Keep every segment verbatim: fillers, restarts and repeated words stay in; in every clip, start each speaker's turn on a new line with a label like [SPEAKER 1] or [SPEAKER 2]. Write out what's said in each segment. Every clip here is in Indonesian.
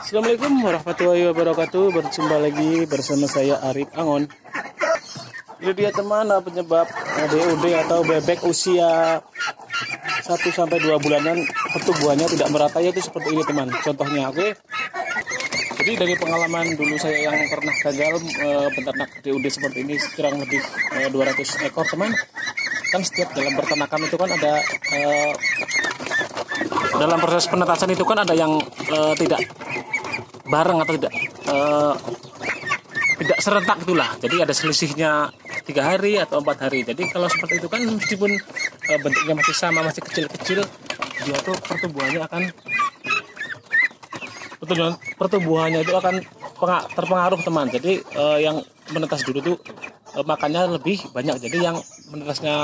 [SPEAKER 1] Assalamualaikum warahmatullahi wabarakatuh. Berjumpa lagi bersama saya Arif Angon. Ini dia teman penyebab D O D atau bebek usia satu sampai dua bulanan pertumbuhannya tidak merata, yaitu seperti ini teman. Contohnya, oke. Jadi dari pengalaman dulu saya yang pernah gagal e, beternak D O D seperti ini kurang lebih e, dua ratus ekor teman. Kan setiap dalam peternakan itu kan ada e, dalam proses penetasan itu kan ada yang e, tidak bareng atau tidak e, tidak serentak itulah. Jadi ada selisihnya tiga hari atau empat hari. Jadi kalau seperti itu kan meskipun e, bentuknya masih sama, masih kecil-kecil, dia tuh pertumbuhannya akan pertumbuhan, pertumbuhannya itu akan terpengaruh teman. Jadi e, yang menetas dulu tuh e, makannya lebih banyak. Jadi yang menetasnya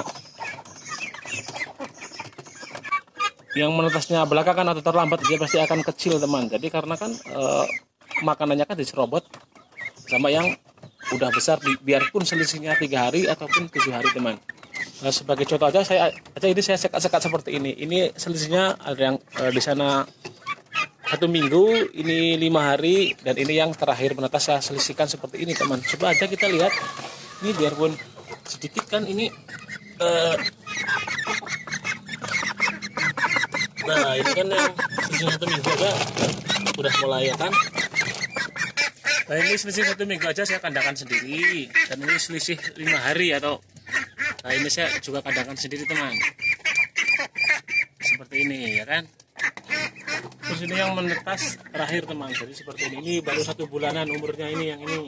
[SPEAKER 1] yang menetasnya belakangan atau terlambat dia pasti akan kecil teman. Jadi karena kan e, makanannya kan diserobot sama yang udah besar, di, biarpun selisihnya tiga hari ataupun tujuh hari teman. Nah, sebagai contoh aja saya aja ini saya sekat-sekat seperti ini. Ini selisihnya ada yang e, di sana satu minggu, ini lima hari, dan ini yang terakhir menetas saya selisihkan seperti ini teman. Coba aja kita lihat ini, biarpun sedikit kan ini e, nah ini kan yang selisih satu minggu aja udah mulai ya kan. Nah ini selisih satu minggu aja saya kandangkan sendiri, dan ini selisih lima hari atau nah ini saya juga kandangkan sendiri teman. Seperti ini ya kan. Terus ini yang menetas terakhir teman, jadi seperti ini. Ini baru satu bulanan umurnya ini, yang ini.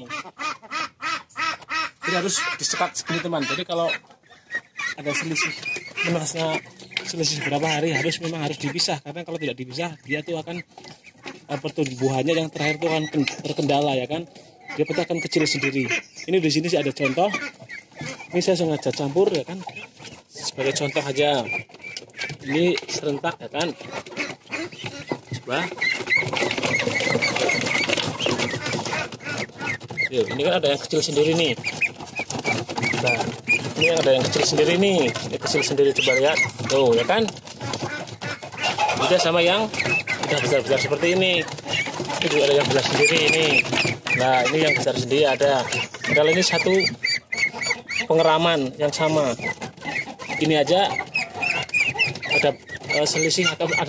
[SPEAKER 1] Jadi harus disekat segini teman. Jadi kalau ada selisih menetasnya selisih berapa hari, harus memang harus dipisah, karena kalau tidak dipisah dia tuh akan pertumbuhannya yang terakhir itu akan terkendala ya kan. Dia pasti akan kecil sendiri. Ini di sini sih ada contoh. Ini saya sengaja campur ya kan, sebagai contoh aja. Ini serentak ya kan. Coba. Yuk, ini kan ada yang kecil sendiri nih. Nah, ini ada yang kecil sendiri nih. Ini kecil sendiri, coba lihat. Tuh ya kan. Beda sama yang udah besar-besar seperti ini. Ini juga ada yang besar sendiri ini. Nah ini yang besar sendiri ada. Kalau ini satu pengeraman yang sama. Ini aja ada uh, selisih atau ada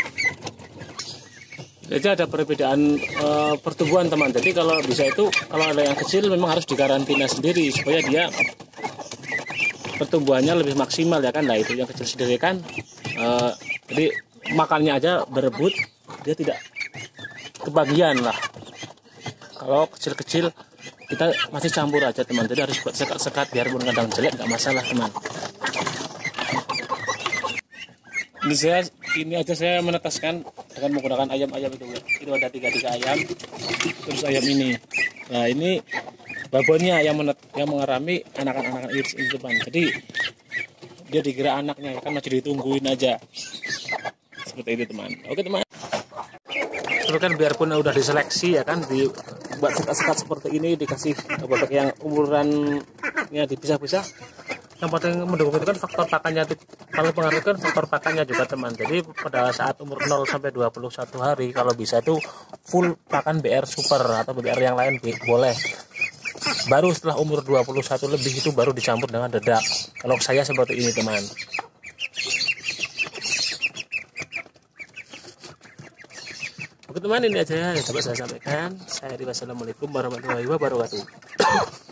[SPEAKER 1] aja ada perbedaan uh, pertumbuhan teman. Jadi kalau bisa itu, kalau ada yang kecil memang harus dikarantina sendiri supaya dia pertumbuhannya lebih maksimal ya kan. Nah itu yang kecil sendiri kan. Uh, jadi makannya aja berebut, dia tidak kebagian lah. Kalau kecil-kecil kita masih campur aja teman. Jadi harus buat sekat-sekat biarpun kadang jelek nggak masalah teman. Ini saya ini aja saya menetaskan dengan menggunakan ayam-ayam itu. Itu ada tiga tiga ayam, terus ayam ini. Nah ini babonnya yang menet, yang mengarami anakan-anakan iris ini teman. Jadi dia dikira anaknya ya kan, masih ditungguin aja. Seperti itu teman. Oke teman. Terus kan biarpun udah diseleksi ya kan, dibuat sekat-sekat seperti ini, dikasih bebek yang umurannya dipisah-pisah. Yang paling mendukung itu kan faktor pakannya. Kalau pengaruh kan faktor pakannya juga teman. Jadi pada saat umur nol sampai dua puluh satu hari kalau bisa itu full pakan B R super atau B R yang lain boleh. Baru setelah umur dua puluh satu lebih itu baru dicampur dengan dedak. Kalau saya seperti ini teman. Oke teman, ini aja yang dapat saya sampaikan. Saya Adi, wassalamualaikum warahmatullahi wabarakatuh.